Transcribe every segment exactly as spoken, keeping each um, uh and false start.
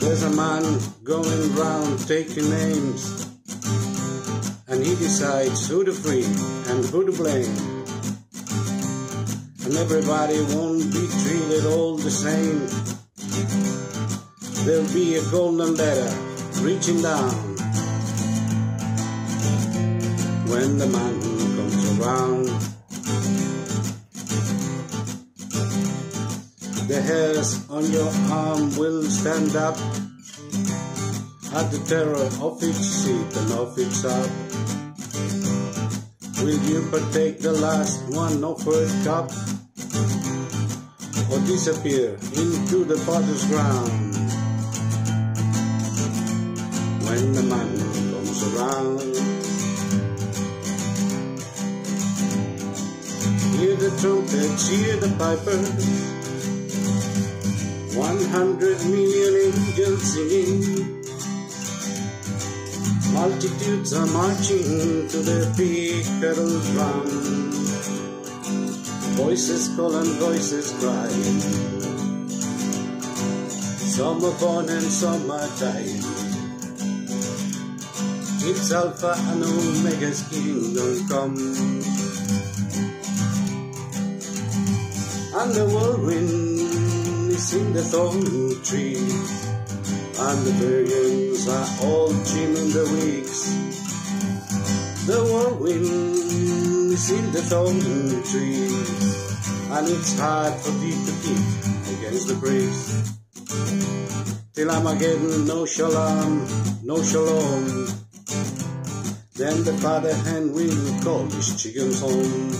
There's a man going round taking names, and he decides who to free and who to blame. And everybody won't be treated all the same. There'll be a golden ladder reaching down when the man comes around. The hairs on your arm will stand up at the terror of each seat and of each stop. Will you partake the last one offered cup, or disappear into the potter's ground when the man comes around? Hear the trumpets, hear the pipers, one hundred million angels singing. Multitudes are marching to the big kettle drum. Voices call and voices cry. Some are born and some are dying. It's Alpha and Omega's kingdom come. And the whirlwind is in the thorn tree, and the virgins are all trimming the wicks. The whirlwind is in the thorn tree, and it's hard for thee to keep against the bricks. Till Armageddon, no shalom, no shalom. Then the father hen will call his chickens home.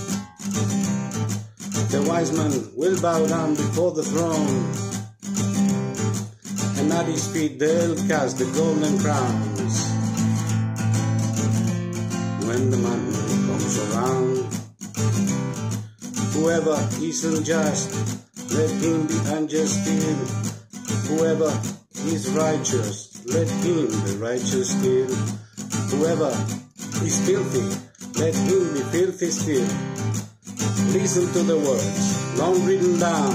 The wise man will bow down before the throne, and at his feet they'll cast the golden crowns when the man comes around. Whoever is unjust, let him be unjust still. Whoever is righteous, let him be righteous still. Whoever is filthy, let him be filthy still. Listen to the words long written down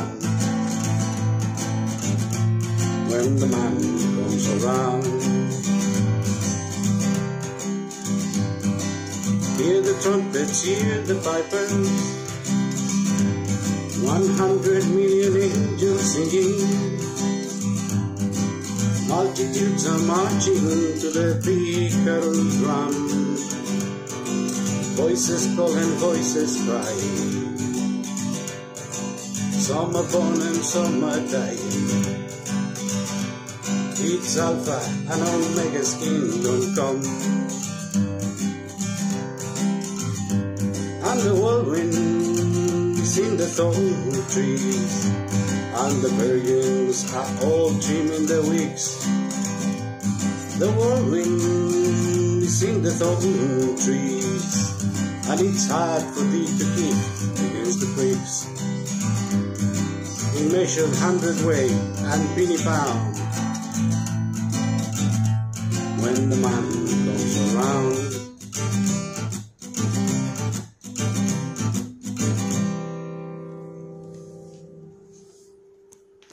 when the man comes around. Hear the trumpets, hear the pipers, one hundred million angels singing. Multitudes are marching to the big kettle drum. Voices call and voices cry. Some are born and some are dying. It's Alpha and Omega's kingdom come. And the whirlwind is in the thorn trees, and the virgins are all trimming the wicks. The whirlwind is in the thorn trees, and it's hard for thee to keep against the pricks. In measured hundredweight and penny pound when the man